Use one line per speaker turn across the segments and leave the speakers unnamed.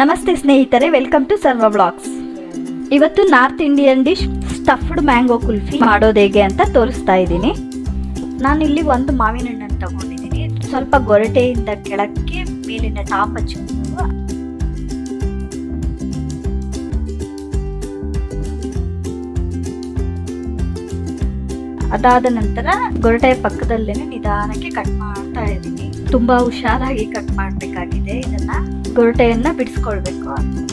ನಮಸ್ತೆ ಸ್ನೇಹಿತರೆ, welcome to Sarva blogs. ಇವತ್ತು north Indian dish stuffed mango kulfi ಮಾಡೋದು ಹೇಗೆ ಅಂತ ತೋರಿಸ್ತಾ ಇದ್ದೀನಿ. ನಾನಿಲ್ಲಿ ಒಂದು ಮಾವಿನ ಹಣ್ಣನ್ನು ತಗೊಂಡಿದ್ದೀನಿ. ಸ್ವಲ್ಪ ಗೊರಟೆಯಿಂದ ಕೆಳಕ್ಕೆ ಮೇಲಿನ ಟಾಪ್ ಹಚ್ಚಿಕೊಂಡು ಅದಾದ ನಂತರ ಗೊರಟೆಯ ಪಕ್ಕದಲ್ಲೇನೆ ನಿಧಾನಕ್ಕೆ ಕಟ್ ಮಾಡ್ತಾ ಇದ್ದೀನಿ. ತುಂಬಾ ಹುಷಾರಾಗಿ ಕಟ್ ಮಾಡಬೇಕಾಗಿದೆ. ಇದನ್ನ ಗೊರಟೆಯನ್ನ ಬಿಡಿಸ್ಕೊಳ್ಬೇಕು.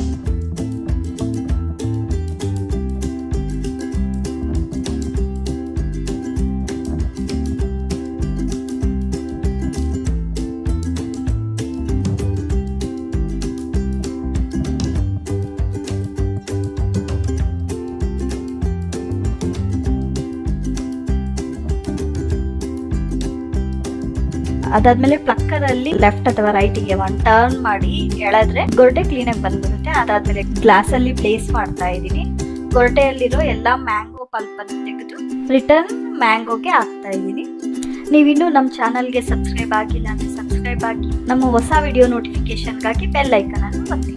ಅದಾದ್ಮೇಲೆ ಪ್ಲಕ್ಕರ್ ಅಲ್ಲಿ ಲೆಫ್ಟ್ ಅಥವಾ ರೈಟ್ ಗೆ ಒನ್ ಟರ್ನ್ ಮಾಡಿ ಎಳೆದ್ರೆ ಗೊರಟೆ ಕ್ಲೀನ್ ಆಗಿ ಬಂದ್ಬಿಡುತ್ತೆ. ಅದಾದ್ಮೇಲೆ ಗ್ಲಾಸ್ ಅಲ್ಲಿ ಪ್ಲೇಸ್ ಮಾಡ್ತಾ ಇದ್ದೀನಿ. ಗೊರಟೆಯಲ್ಲಿರೋ ಎಲ್ಲಾ ಮ್ಯಾಂಗೋ ಪಲ್ಪ್ ಅನ್ನು ತೆಗೆದು ರಿಟರ್ನ್ ಮ್ಯಾಂಗೋಗೆ ಹಾಕ್ತಾ ಇದ್ದೀನಿ. ನೀವಿನ್ನೂ ನಮ್ಮ ಚಾನಲ್ಗೆ ಸಬ್ಸ್ಕ್ರೈಬ್ ಆಗಿಲ್ಲ ಅಂದ್ರೆ ಸಬ್ಸ್ಕ್ರೈಬ್ ಆಗಿ ನಮ್ಮ ಹೊಸ ವಿಡಿಯೋ ನೋಟಿಫಿಕೇಶನ್ಗಾಗಿ ಬೆಲ್ ಐಕನ್ ಅನ್ನು ಒತ್ತಿ.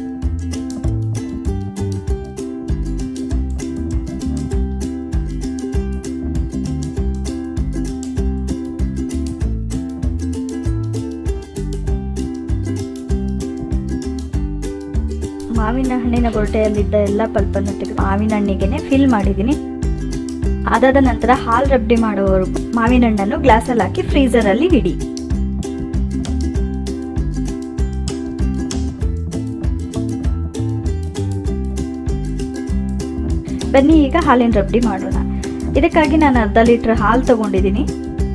ಮಾವಿನ ಹಣ್ಣಿನ ಗೊರಟೆಯಲ್ಲಿದ್ದ ಎಲ್ಲ ಪಲ್ಪನ್ನು ತೆಗೆದು ಮಾವಿನ ಹಣ್ಣಿಗೆ ಫಿಲ್ ಮಾಡಿದ್ದೀನಿ. ಅದಾದ ನಂತರ ಹಾಲು ರಬ್ಡಿ ಮಾಡುವವರೆಗೂ ಮಾವಿನ ಹಣ್ಣನ್ನು ಗ್ಲಾಸಲ್ಲಿ ಹಾಕಿ ಫ್ರೀಜರ್ ಅಲ್ಲಿ ಇಡಿ. ಬನ್ನಿ ಈಗ ಹಾಲಿನ ರಬ್ಡಿ ಮಾಡೋಣ. ಇದಕ್ಕಾಗಿ ನಾನು ಅರ್ಧ ಲೀಟರ್ ಹಾಲು ತಗೊಂಡಿದ್ದೀನಿ.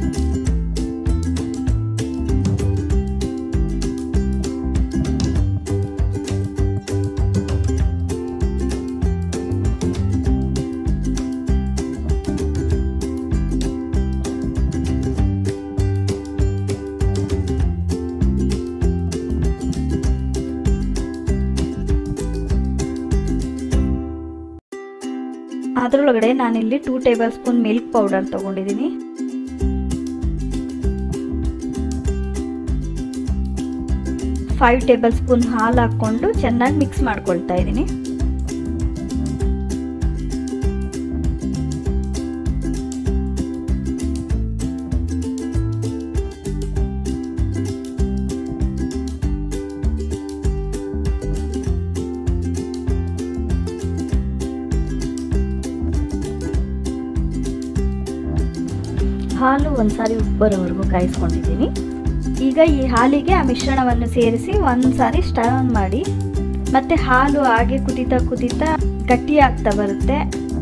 ಅದರೊಳಗಡೆ ನಾನಿಲ್ಲಿ 2 ಟೇಬಲ್ ಸ್ಪೂನ್ ಮಿಲ್ಕ್ ಪೌಡರ್ ತಗೊಂಡಿದ್ದೀನಿ. ಫೈವ್ ಟೇಬಲ್ ಸ್ಪೂನ್ ಹಾಲು ಹಾಕೊಂಡು ಚೆನ್ನಾಗಿ ಮಿಕ್ಸ್ ಮಾಡ್ಕೊಳ್ತಾ ಇದ್ದೀನಿ. ಹಾಲು ಒಂದ್ಸಾರಿ ಉಪ್ಪು ಬರೋವರೆಗೂ ಕಾಯಿಸ್ಕೊಂಡಿದ್ದೀನಿ. ಈಗ ಈ ಹಾಲಿಗೆ ಆ ಮಿಶ್ರಣವನ್ನು ಸೇರಿಸಿ ಒಂದ್ಸಾರಿ ಸ್ಟರ್ನ್ ಮಾಡಿ ಮತ್ತೆ ಹಾಲು ಹಾಗೆ ಕುದಿತಾ ಕುದಿತಾ ಗಟ್ಟಿ ಆಗ್ತಾ ಬರುತ್ತೆ.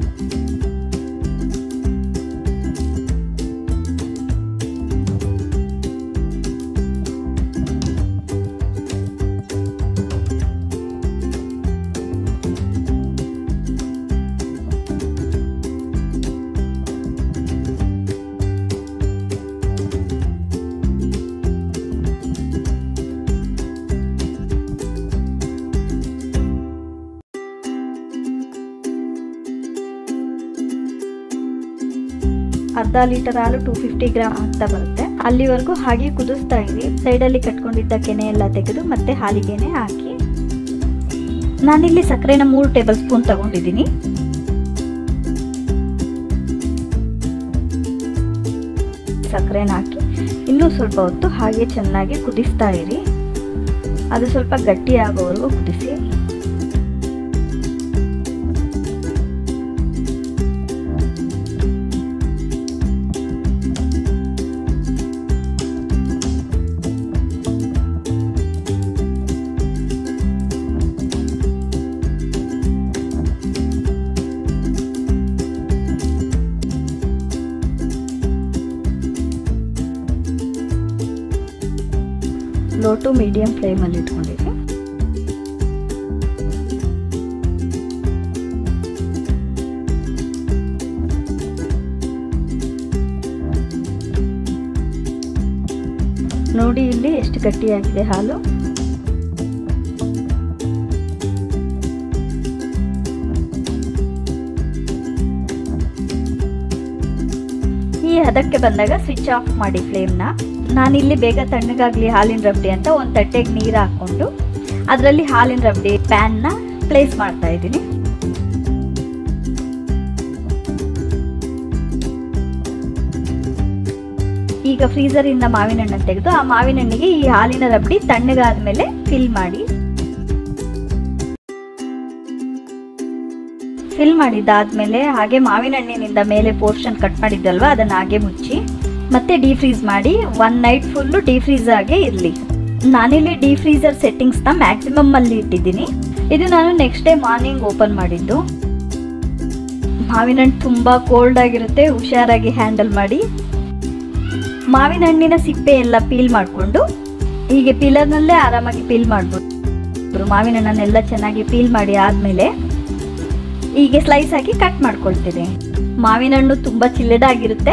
ಅರ್ಧ ಲೀಟರ್ ಹಾಲು 250 ಗ್ರಾಮ್ ಆಗ್ತಾ ಬರುತ್ತೆ. ಅಲ್ಲಿವರೆಗೂ ಹಾಗೆ ಕುದಿಸ್ತಾ ಇರಿ. ಸೈಡಲ್ಲಿ ಕಟ್ಕೊಂಡಿದ್ದ ಕೆನೆ ಎಲ್ಲ ತೆಗೆದು ಮತ್ತೆ ಹಾಲಿಗೆನೆ ಹಾಕಿ. ನಾನಿಲ್ಲಿ ಸಕ್ಕರೆನ 3 ಟೇಬಲ್ ಸ್ಪೂನ್ ತಗೊಂಡಿದ್ದೀನಿ. ಸಕ್ಕರೆನ ಹಾಕಿ ಇನ್ನೂ ಸ್ವಲ್ಪ ಹೊತ್ತು ಹಾಗೆ ಚೆನ್ನಾಗಿ ಕುದಿಸ್ತಾ ಇರಿ. ಅದು ಸ್ವಲ್ಪ ಗಟ್ಟಿ ಆಗೋವರೆಗೂ ಕುದಿಸಿ. ಲೋ ಟು ಮೀಡಿಯಂ ಫ್ಲೇಮಲ್ಲಿ ಇಟ್ಕೊಂಡಿದ್ವಿ. ನೋಡಿ ಇಲ್ಲಿ ಎಷ್ಟು ಗಟ್ಟಿಯಾಗಿದೆ ಹಾಲು. ಈ ಹದಕ್ಕೆ ಬಂದಾಗ ಸ್ವಿಚ್ ಆಫ್ ಮಾಡಿ ಫ್ಲೇಮ್ನ. ನಾನಿಲ್ಲಿ ಬೇಗ ತಣ್ಣಗಾಗ್ಲಿ ಹಾಲಿನ ರಬ್ಡಿ ಅಂತ ಒಂದು ತಟ್ಟೆಗೆ ನೀರು ಹಾಕ್ಕೊಂಡು ಅದರಲ್ಲಿ ಹಾಲಿನ ರಬಡಿ ಪ್ಯಾನ್ ನ ಪ್ಲೇಸ್ ಮಾಡ್ತಾ ಇದ್ದೀನಿ. ಈಗ ಫ್ರೀಜರ್ ಇಂದ ಮಾವಿನ ಹಣ್ಣನ್ನು ತೆಗೆದು ಆ ಮಾವಿನ ಹಣ್ಣಿಗೆ ಈ ಹಾಲಿನ ರಬಡಿ ತಣ್ಣಗಾದ್ಮೇಲೆ ಫಿಲ್ ಮಾಡಿದ್ದಾದ್ಮೇಲೆ ಹಾಗೆ ಮಾವಿನ ಹಣ್ಣಿನಿಂದ ಮೇಲೆ ಪೋರ್ಷನ್ ಕಟ್ ಮಾಡಿದ್ದಲ್ವಾ ಅದನ್ನ ಹಾಗೆ ಮುಚ್ಚಿ ಮತ್ತೆ ಡೀಫ್ರೀಸ್ ಮಾಡಿ 1 ನೈಟ್ ಫುಲ್ಲು ಡೀಫ್ರೀಸ್ ಆಗೇ ಇರಲಿ. ನಾನಿಲ್ಲಿ ಡೀಫ್ರೀಸರ್ ಸೆಟ್ಟಿಂಗ್ಸ್ ನ ಮ್ಯಾಕ್ಸಿಮಮ್ ಅಲ್ಲಿ ಇಟ್ಟಿದ್ದೀನಿ. ಇದು ನಾನು ನೆಕ್ಸ್ಟ್ ಡೇ ಮಾರ್ನಿಂಗ್ ಓಪನ್ ಮಾಡಿದ್ದು. ಮಾವಿನ ಹಣ್ಣು ತುಂಬಾ ಕೋಲ್ಡ್ ಆಗಿರುತ್ತೆ, ಹುಷಾರಾಗಿ ಹ್ಯಾಂಡಲ್ ಮಾಡಿ. ಮಾವಿನ ಹಣ್ಣಿನ ಸಿಪ್ಪೆ ಎಲ್ಲ ಪೀಲ್ ಮಾಡಿಕೊಂಡು ಹೀಗೆ ಪೀಲರ್ನಲ್ಲೇ ಆರಾಮಾಗಿ ಪೀಲ್ ಮಾಡ್ಬೋದು. ಮಾವಿನ ಹಣ್ಣನ್ನೆಲ್ಲ ಚೆನ್ನಾಗಿ ಪೀಲ್ ಮಾಡಿ ಆದ್ಮೇಲೆ ಹೀಗೆ ಸ್ಲೈಸ್ ಆಗಿ ಕಟ್ ಮಾಡ್ಕೊಳ್ತೀನಿ. ಮಾವಿನ ಹಣ್ಣು ತುಂಬಾ ಚಿಲ್ಲದಾಗಿರುತ್ತೆ,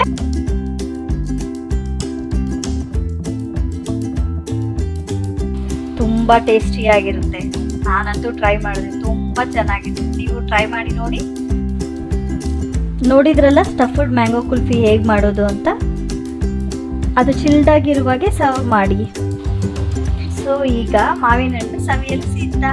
ತುಂಬಾ ಟೇಸ್ಟಿಯಾಗಿರುತ್ತೆ. ನಾನಂತೂ ಟ್ರೈ ಮಾಡಿದೆ, ತುಂಬಾ ಚೆನ್ನಾಗಿದೆ. ನೀವು ಟ್ರೈ ಮಾಡಿ ನೋಡಿ. ನೋಡಿದ್ರಲ್ಲ ಸ್ಟಫ್ಡ್ ಮ್ಯಾಂಗೋ ಕುಲ್ಫಿ ಹೇಗೆ ಮಾಡೋದು ಅಂತ. ಅದು ಚಿಲ್ಡ್ ಆಗಿರುವಾಗೆ ಸರ್ವ್ ಮಾಡಿ. ಸೊ ಈಗ ಮಾವಿನ ಹಣ್ಣು ಸವಿಯಲು ಸಿದ್ಧ.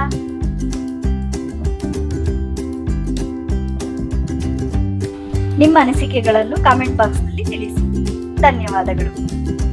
ನಿಮ್ಮ ಅನಿಸಿಕೆಗಳನ್ನು ಕಾಮೆಂಟ್ ಬಾಕ್ಸ್ ನಲ್ಲಿ ತಿಳಿಸಿ. ಧನ್ಯವಾದಗಳು.